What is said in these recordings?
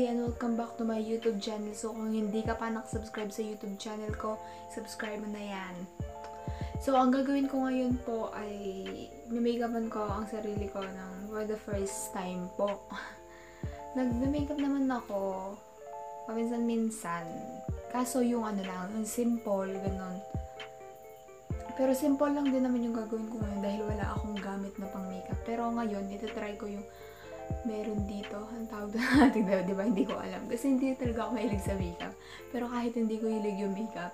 and welcome back to my YouTube channel. So kung hindi ka pa nakasubscribe sa YouTube channel ko, subscribe mo na yan. So ang gagawin ko ngayon po ay make-upan ko ang sarili ko for the first time po. Nag-makeup naman ako paminsan-minsan. Kaso yung yung simple, ganun. Pero simple lang din naman yung gagawin ko ngayon dahil wala akong gamit na pang makeup. Pero ngayon, ito-try ko yung meron dito. Ang tawag doon natin, diba? Hindi ko alam. Kasi hindi talaga ako mahilig sa makeup. Pero kahit hindi ko hilig yung makeup,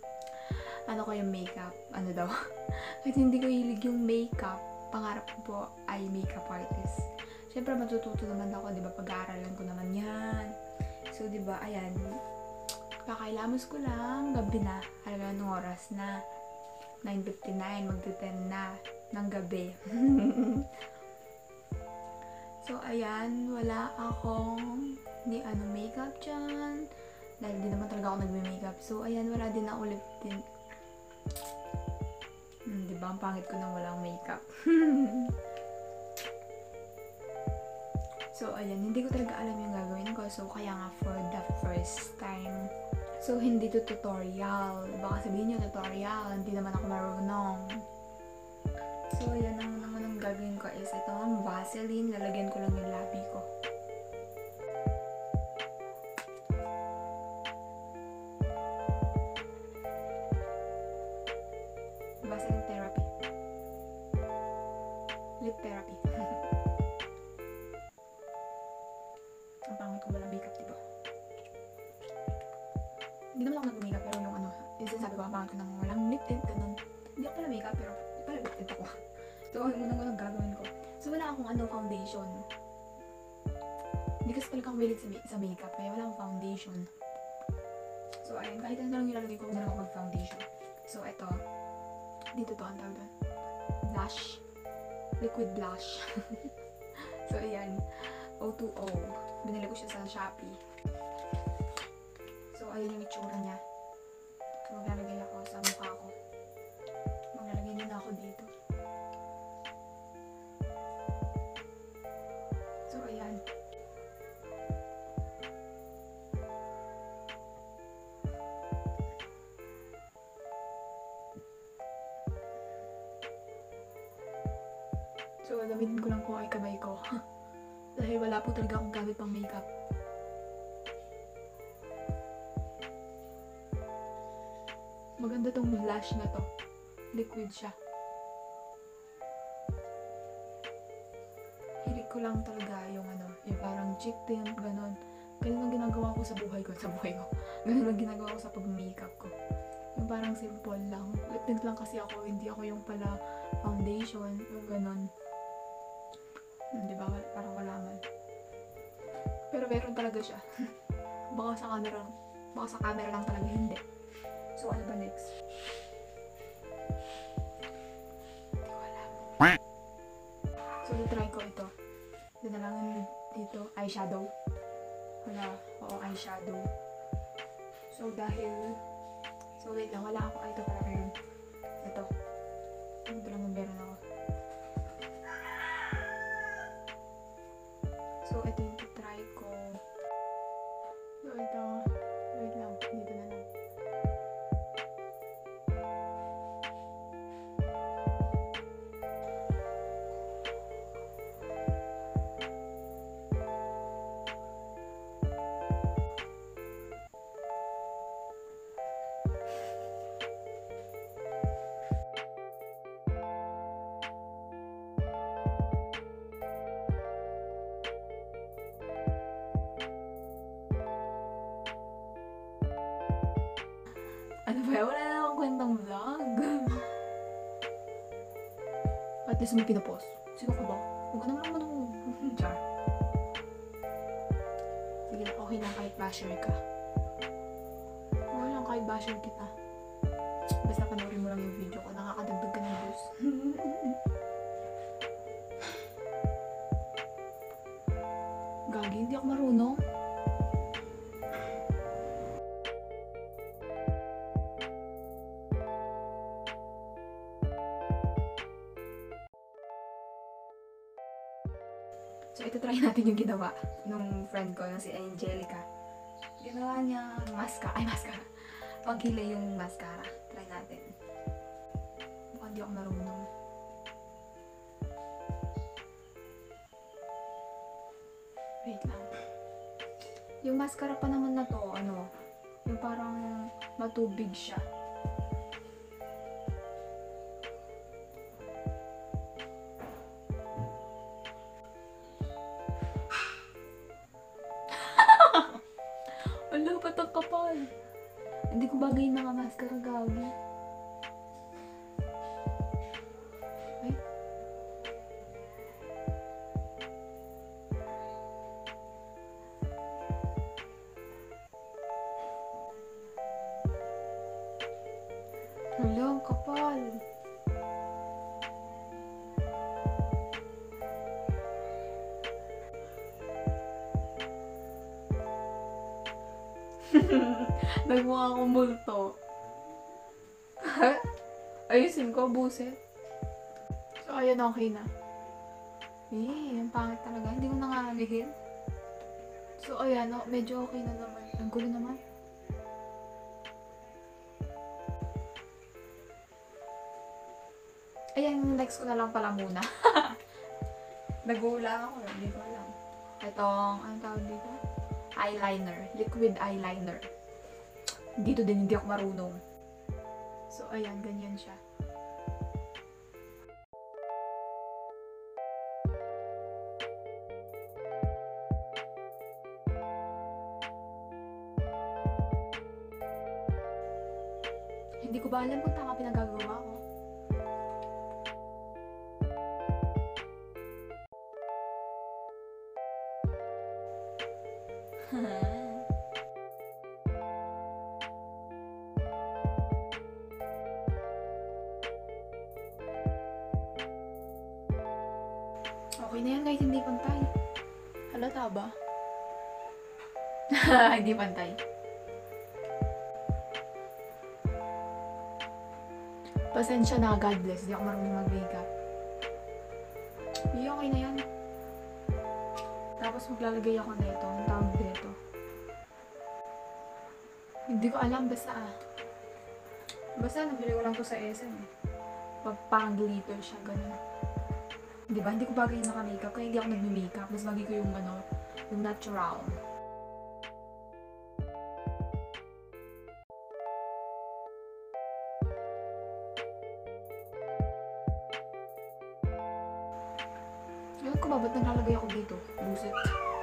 kahit hindi ko hilig yung makeup, pangarap ko po ay makeup artist. Siyempre, matututo naman ako, diba? Pag-aaralan ko naman yan. So, diba, ayan. Kakailamos ko lang. Gabi na. Alam mo, anong oras na? 9:59. Magte-10 na ng gabi. So, ayan, wala akong makeup dyan. Dahil di naman talaga ako nagme-makeup. So, ayan, wala din ako lip tint. Diba? Ang pangit ko nang walang makeup. So, ayan, hindi ko talaga alam yung gagawin ko. So, kaya nga for the first time. So, hindi to tutorial. Baka sabihin nyo tutorial. Hindi naman ako marunong. So, ayan, ang gagawin ko is ito ang Vaseline. Lalagyan ko lang yung labi ko. Vaseline therapy. Lip therapy. Ang pangit ko walang makeup, diba? Hindi naman ako nag-makeup, pero yung yung sinasabi ko, ang pangit ko nang walang lip tint, ganun. Hindi ako pala makeup, pero pala lip tint ako. So, ang unang gagawin ko. So, wala akong foundation. Hindi kasi talaga ako mahilig sa makeup, kaya wala akong foundation. So, ayun, kahit ano lang ilalagay ko, wala akong mag-foundation. So, ito. Dito to, ang tawag doon. Blush. Liquid blush. So, ayan. O2O. Binili ko siya sa Shopee. So, ayun yung itsura niya. So, maglalagay ako sa mukha ko. Maglalagay nila ako dito. So, ayan. So, gamitin ko lang po ay kamay ko. Dahil wala po talaga akong gamit pang makeup. Maganda tong blush na to. Liquid siya. Hilig ko lang talaga yung yung parang cheek tint, ganun. Ganun ang ginagawa ko sa buhay ko. Ganun ang ginagawa ko sa pag-makeup ko. Yung parang simple lang. Lip tint lang kasi ako, hindi ako yung pala foundation, yung ganun. Diba? Parang wala man. Pero meron talaga siya. Baka sa camera lang talaga hindi. So, ano ba next? Hindi ko alam. So, try ko ito. Dinalangan dito, eyeshadow. Eyeshadow. So, wait lang, wala ako. Ito pala meron. Ito lang yung meron ako. So, ito yung try ko. So, ito. Wait lang, dito na lang. Ano ba? Wala na akong kwentang vlog. At least may pinapost. Sino ka ba? Huwag ka naman Char. Sige lang, okay lang kahit basher ka. Okay lang kahit basher kita. Basta panoorin mo lang yung video ko. Nakakadagdag ka ng views. Gagi, hindi ako marunong. So, ito try natin yung ginawa nung friend ko na si Angelica. Ginawa niya mascara. Pangkilay yung mascara. Try natin. Mukhang di ako marunong. Wait lang. Yung mascara pa naman na to, yung parang matubig siya. Ala, ba't ang kapal? Hindi ko bagay naka-mascara, gagi. Ay. Ala, ang kapal. Nagmukha akong multo. Ayusin ko, buset. So, ayun, okay na. Ang pangit talaga. Hindi ko nakalihin. So, ayan, medyo okay na naman. Ang gulo naman. Ayan, next ko na lang pala muna. Nagula ako. Hindi ko alam. Itong, anong tawag dito? Eyeliner. Liquid eyeliner. Dito din hindi ako marunong. So, ayan, ganyan siya. Hindi ko ba alam kung tama pinagagawa ko. Okay na yan kahit hindi pantay. Halata ba? Hindi pantay. Pasensya na, God bless. Hindi ako marunong mag-makeup. Okay na yan. Tapos maglalagay ako na ito. Ang tawag dito. Hindi ko alam, basta nabili ko lang to sa SM. Parang glitter siya, ganun. Diba? Hindi ko bagay yung naka-makeup, kaya hindi ako nag-makeup. Mas bagay ko yung yung natural. Ewan ko ba, ba't naglalagay ako dito? Buset.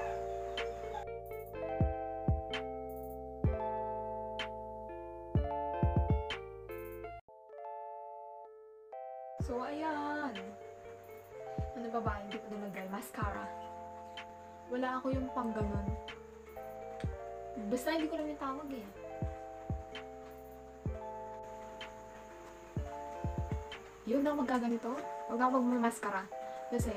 So, ayan. Ano ba ba? Hindi ko nalagay. Mascara. Wala ako yung pang ganun. Basta hindi ko lang yung tawag eh. Yun na magkaganito. Huwag ako magmamaskara. Kasi,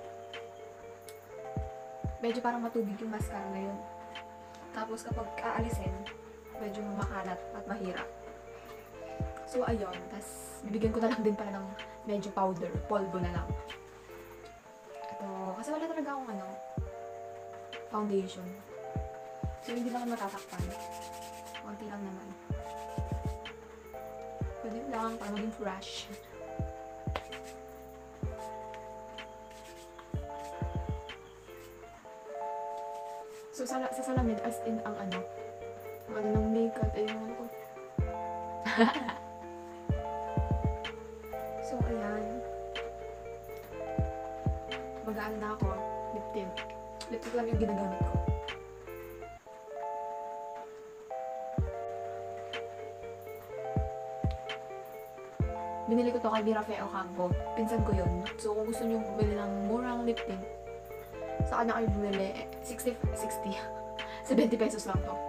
medyo parang matubig yung mascara na yun. Tapos kapag aalisin, medyo makalat at mahirap. So, ayun. Tapos, bibigyan ko na lang din pala ng medyo powder. Polvo na lang. Kasi wala talaga akong foundation. So, hindi naman matatakpan. Konti lang naman. Pwede lang para maging fresh. So, sa salamin, as in ang ng makeup, ayun ko. So, ayan. Magaan na ako. Lip tint. Lip tint lang yung ginagamit ko. Binili ko to kay Rafael Campo. Pinsan ko yun. So, kung gusto nyo bumili ng murang lip tint, sa kanya kayo bumili, 60, 70 pesos lang to.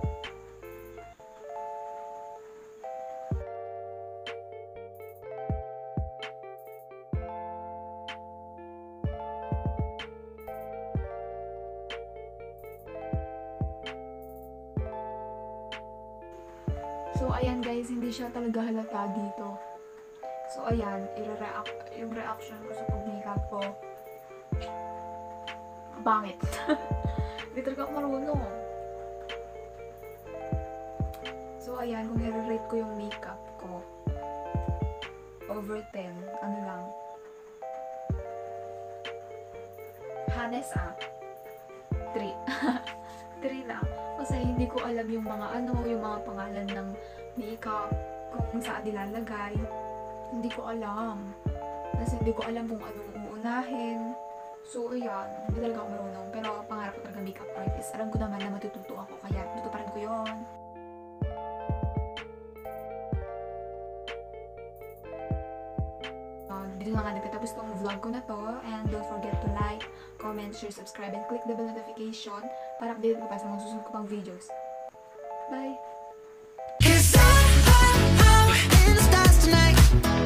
So, ayan guys, hindi siya talaga halata dito. So, ayan, yung reaction ko sa pag-makeup ko. Bangit. Hindi talaga ako marunong. So, ayan, kung i-rate ko yung makeup ko, over 10, ano lang, Hanes 3. 3 lang. Kasi hindi ko alam yung mga yung mga pangalan ng makeup, kung saan nilalagay. Hindi ko alam. Kasi hindi ko alam kung anong uunahin. So, ayan. Hindi talaga ako marunong. Pero pangarap ko talaga makeup artist. Alam ko naman na matututo ako. Kaya tutuparan ko yun. Dito na nga nagtatapos tong vlog ko na to. And don't forget to like, comment, share, subscribe, and click the bell notification para update ko pa sa mga susunod ko pang videos. Bye!